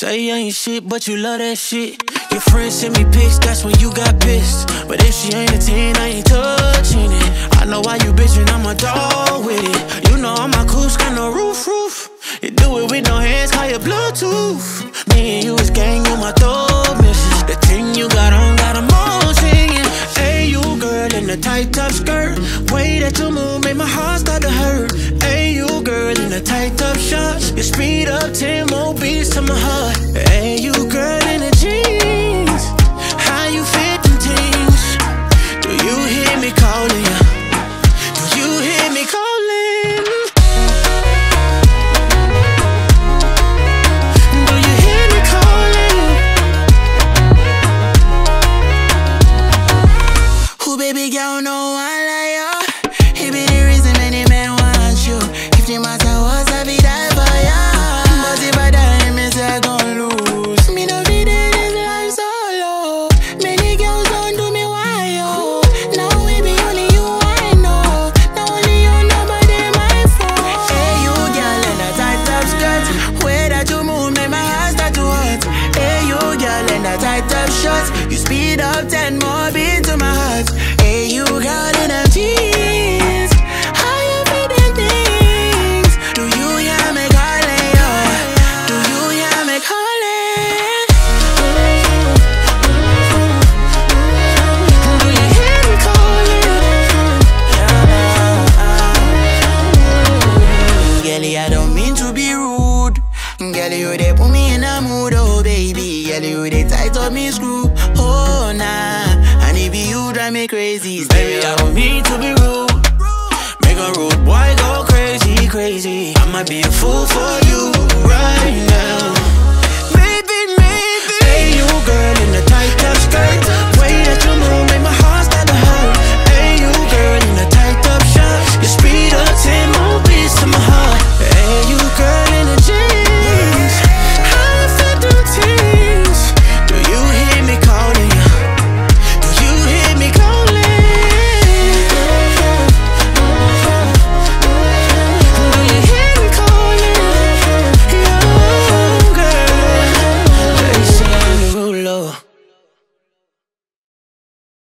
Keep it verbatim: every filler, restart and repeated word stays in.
Say you ain't shit, but you love that shit. Your friends send me pics, that's when you got pissed. But if she ain't a ten, I ain't touching it. I know why you bitchin', I'm a dog with it. You know I'm a coos, got no roof, roof. You do it with no hands, call it Bluetooth. Me and you is gang, you my dog missus. The thing you got on got them all singing. Hey, you girl in the tight top skirt. Way that you move made my heart start to hurt. Hey, you girl in the tight top shorts. You speed up ten more beats to my heart. Hey, you girl in the jeans. How you fit them things? Do you hear me calling you? Do you hear me calling? Do you hear me calling? Who baby girl know I like you? He be the reason many men want you. If the matter was I be die for ya. But if I die, me say I gon' lose. Me no be there this life solo. Many girls don't do me why yo. Now we be only you I know. Now only you nobody my fault. Hey you girl in a tight top skirt. Way that you move make my heart start to hurt. Hey you girl in a tight top shorts. You speed up ten more beats to my heart. Hey you girl in them jeans. How you fit them things? Do you hear me calling yo? Do you hear me calling? Do you hear me calling? Girlie, I don't mean to be rude. Girlie, you they put me in a mood, oh baby. Girlie, you they tight up me screw. Oh nah, and if you drive me crazy, baby, I don't mean to be rude. Make a rude boy go crazy, crazy. I might be a fool for you right now.